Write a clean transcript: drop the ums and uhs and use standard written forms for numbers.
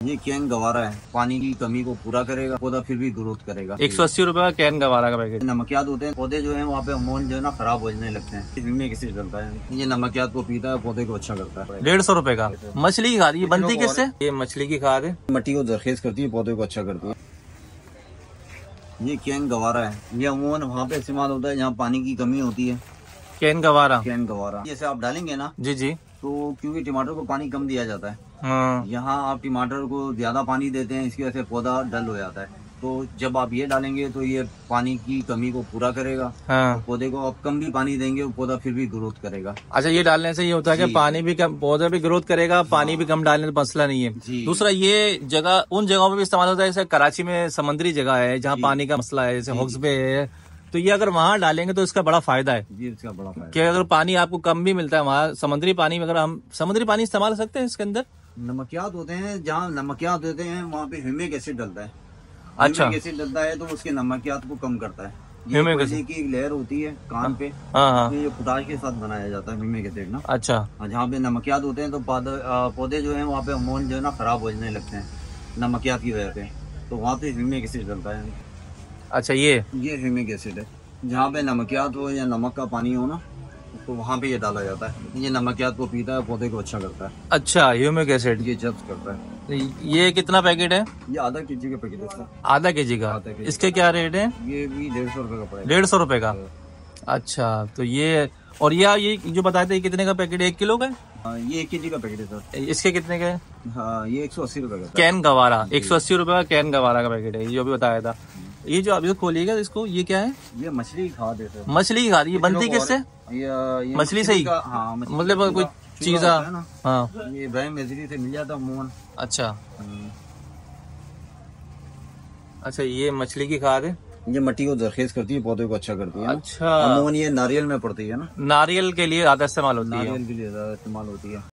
ये कैन गवारा है, पानी की कमी को पूरा करेगा, पौधा फिर भी ग्रोथ करेगा। 180 रुपए का कैन गवारा का पैकेट। नमकियात होते हैं, पौधे जो है वहाँ पे हार्मोन जो है ना खराब हो जाने लगते हैं, इसमें किसी चलता है। ये नमकियात को पीता है, पौधे को अच्छा करता है। 150 रुपए का। मछली की खाद, ये बनती किससे? ये मछली की खाद है, मिट्टी को जरखेज करती है, पौधे को अच्छा करती है। ये कैन गवारा है, ये अमूमन वहाँ पे इस्तेमाल होता है जहाँ पानी की कमी होती है। Can Gavara. कैन गवारा जैसे आप डालेंगे ना जी जी, तो क्योंकि टमाटर को पानी कम दिया जाता है, हाँ। यहाँ आप टमाटर को ज्यादा पानी देते हैं, इसकी वजह से पौधा डल हो जाता है। तो जब आप ये डालेंगे तो ये पानी की कमी को पूरा करेगा। हाँ। पौधे को आप कम भी पानी देंगे, वो पौधा फिर भी ग्रोथ करेगा। अच्छा, ये डालने से ये होता है कि पानी भी कम, पौधा भी ग्रोथ करेगा, पानी भी कम डालने से मसला नहीं है। दूसरा, ये जगह उन जगहों पे भी इस्तेमाल होता है, जैसे कराची में समुद्री जगह है जहाँ पानी का मसला है, जैसे हॉक्स बे है, तो ये अगर वहाँ डालेंगे तो इसका बड़ा फायदा है। जी, इसका बड़ा फायदा कि अगर पानी आपको कम भी मिलता है वहाँ समुद्री पानी में, अगर हम समुद्री पानी इस्तेमाल कर सकते हैं इसके अंदर। नमकियात होते हैं, जहाँ नमकियात होते हैं वहाँ पे ह्यूमिक एसिड डलता है। अच्छा, ह्यूमिक एसिड डलता है तो उसके नमकियात को कम करता है। ह्यूमिक एसिड की एक लेयर होती है कान पे, हाँ, ये पोटाश के साथ बनाया जाता है ह्यूमिक एसिड ना। अच्छा, जहाँ पे नमकियात होते हैं तो पौधे जो है वहाँ पे हार्मोन जो है ना खराब हो जाने लगते हैं नमकियात की वजह से, तो वहाँ पे ह्यूमिक एसिड डलता है। अच्छा, ये ह्यूमिक एसिड है, जहाँ पे नमकियात हो या नमक का पानी हो ना, तो वहाँ पे ये डाला जाता है। ये नमकियात को पीता है, पौधे को अच्छा करता है। अच्छा, ह्यूमिक एसिड ये जब्त करता है। ये कितना पैकेट है? ये आधा केजी का पैकेट है सर। आधा केजी का। इसके क्या रेट है? ये भी 150 रुपए का पड़ेगा। 150 रुपए का। अच्छा, तो ये और ये जो बताए थे कितने का पैकेट है? 1 किलो का? ये 1 केजी का पैकेट है सर। इसके कितने का है? हाँ, ये 180 रुपए का। कैन गवारा 180 रुपए का कैन गवारा का पैकेट है, ये जो भी बताया था। ये जो अभी खोलिएगा इसको, ये क्या है? ये मछली खाद है सर। मछली की खाद। ये बनती किससे? ये मछली से ही? हाँ, मतलब कोई चीज? हाँ, ये ब्राह्म मछली से मिल जाता है अमूमन। अच्छा, अच्छा, ये मछली की खाद है। ये मिट्टी को जरखेज करती है, पौधे को अच्छा करती है। अच्छा, अमूमन ये नारियल में पड़ती है ना, नारियल के लिए ज्यादा इस्तेमाल होती है। नारियल के लिए ज्यादा इस्तेमाल होती है।